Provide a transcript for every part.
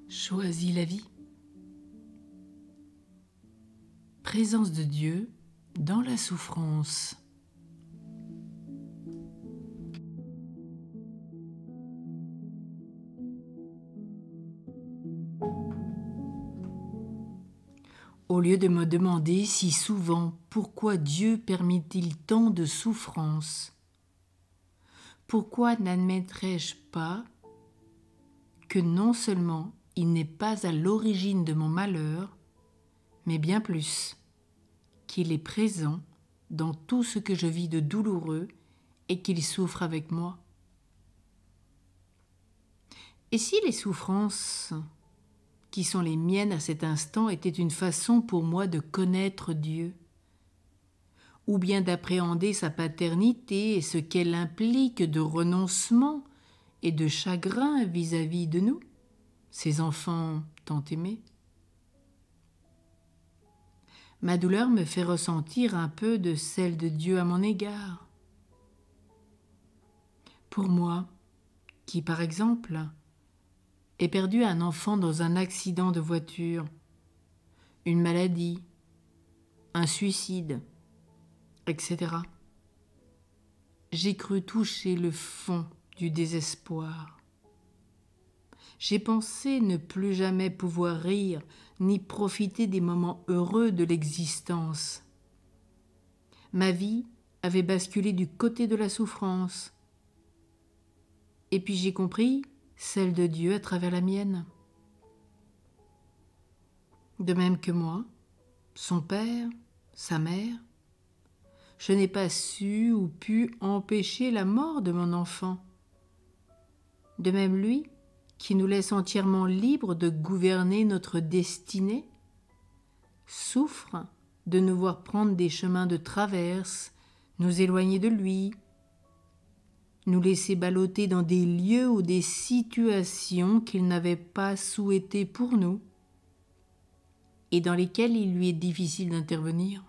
Choisis la vie. Présence de Dieu dans la souffrance. Au lieu de me demander si souvent pourquoi Dieu permet-il tant de souffrance, pourquoi n'admettrais-je pas que non seulement il n'est pas à l'origine de mon malheur, mais bien plus, qu'il est présent dans tout ce que je vis de douloureux et qu'il souffre avec moi. Et si les souffrances qui sont les miennes à cet instant étaient une façon pour moi de connaître Dieu, ou bien d'appréhender sa paternité et ce qu'elle implique de renoncement et de chagrin vis-à-vis de nous, ses enfants tant aimés. Ma douleur me fait ressentir un peu de celle de Dieu à mon égard. Pour moi, qui par exemple ai perdu un enfant dans un accident de voiture, une maladie, un suicide, etc. J'ai cru toucher le fond du désespoir. J'ai pensé ne plus jamais pouvoir rire ni profiter des moments heureux de l'existence. Ma vie avait basculé du côté de la souffrance. Et puis j'ai compris celle de Dieu à travers la mienne. De même que moi, son père, sa mère, je n'ai pas su ou pu empêcher la mort de mon enfant. De même lui, qui nous laisse entièrement libres de gouverner notre destinée, souffre de nous voir prendre des chemins de traverse, nous éloigner de lui, nous laisser balloter dans des lieux ou des situations qu'il n'avait pas souhaitées pour nous et dans lesquelles il lui est difficile d'intervenir.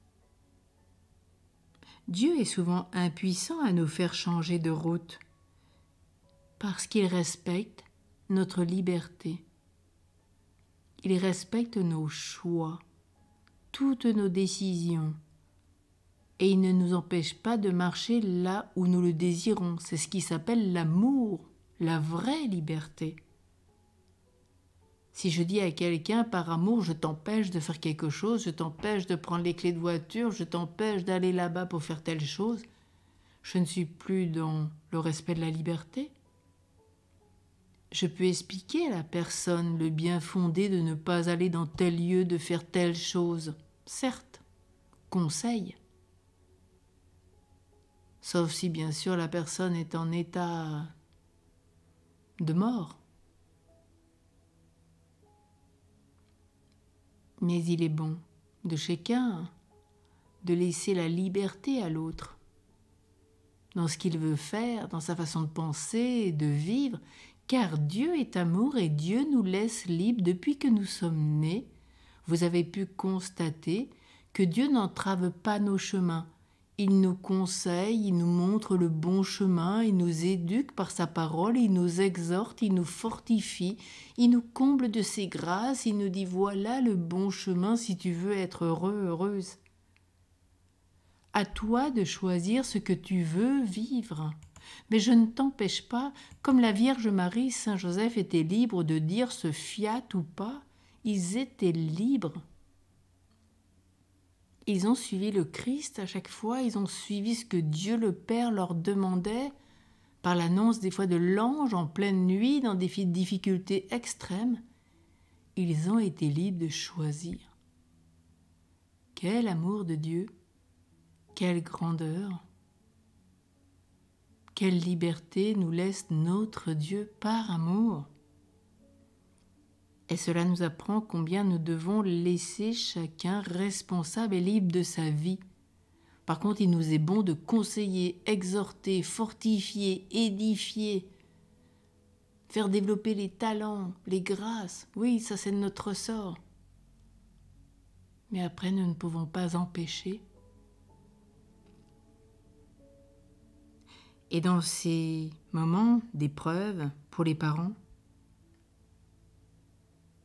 Dieu est souvent impuissant à nous faire changer de route parce qu'il respecte notre liberté. Il respecte nos choix, toutes nos décisions, et il ne nous empêche pas de marcher là où nous le désirons. C'est ce qui s'appelle l'amour, la vraie liberté. Si je dis à quelqu'un par amour, je t'empêche de faire quelque chose, je t'empêche de prendre les clés de voiture, je t'empêche d'aller là-bas pour faire telle chose, je ne suis plus dans le respect de la liberté. Je peux expliquer à la personne le bien fondé de ne pas aller dans tel lieu, de faire telle chose. Certes, conseil. Sauf si bien sûr la personne est en état de mort. Mais il est bon de chacun de laisser la liberté à l'autre dans ce qu'il veut faire, dans sa façon de penser et de vivre, car Dieu est amour et Dieu nous laisse libres depuis que nous sommes nés. Vous avez pu constater que Dieu n'entrave pas nos chemins. Il nous conseille, il nous montre le bon chemin, il nous éduque par sa parole, il nous exhorte, il nous fortifie, il nous comble de ses grâces, il nous dit voilà le bon chemin si tu veux être heureux, heureuse. À toi de choisir ce que tu veux vivre. Mais je ne t'empêche pas, comme la Vierge Marie, Saint Joseph étaient libres de dire ce fiat ou pas, ils étaient libres. Ils ont suivi le Christ à chaque fois, ils ont suivi ce que Dieu le Père leur demandait, par l'annonce des fois de l'ange en pleine nuit, dans des difficultés extrêmes. Ils ont été libres de choisir. Quel amour de Dieu! Quelle grandeur! Quelle liberté nous laisse notre Dieu par amour! Et cela nous apprend combien nous devons laisser chacun responsable et libre de sa vie. Par contre, il nous est bon de conseiller, exhorter, fortifier, édifier, faire développer les talents, les grâces. Oui, ça c'est notre sort. Mais après, nous ne pouvons pas empêcher. Et dans ces moments d'épreuve pour les parents,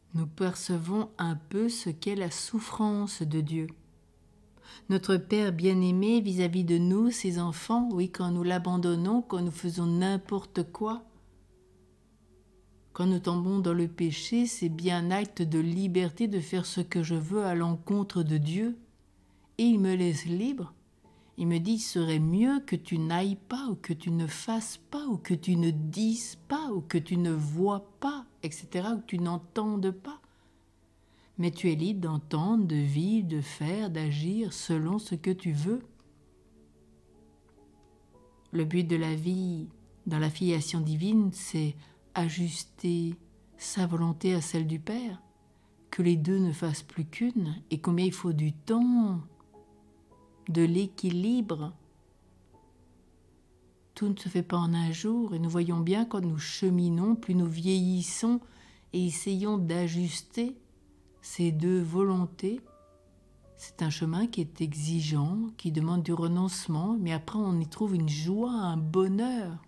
nous percevons un peu ce qu'est la souffrance de Dieu. Notre Père bien-aimé vis-à-vis de nous, ses enfants, oui, quand nous l'abandonnons, quand nous faisons n'importe quoi, quand nous tombons dans le péché, c'est bien un acte de liberté de faire ce que je veux à l'encontre de Dieu. Et il me laisse libre. Il me dit, il serait mieux que tu n'ailles pas, ou que tu ne fasses pas, ou que tu ne dises pas, ou que tu ne vois pas, etc., ou que tu n'entendes pas. Mais tu es libre d'entendre, de vivre, de faire, d'agir selon ce que tu veux. Le but de la vie dans la filiation divine, c'est ajuster sa volonté à celle du Père, que les deux ne fassent plus qu'une, et combien il faut du temps, de l'équilibre. Tout ne se fait pas en un jour, et nous voyons bien quand nous cheminons, plus nous vieillissons et essayons d'ajuster ces deux volontés. C'est un chemin qui est exigeant, qui demande du renoncement, mais après on y trouve une joie, un bonheur.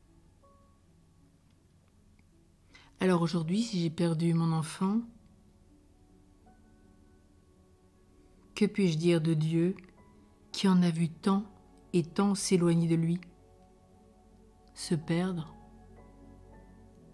Alors aujourd'hui, si j'ai perdu mon enfant, que puis-je dire de Dieu qui en a vu tant et tant s'éloigner de lui, se perdre et mourir ?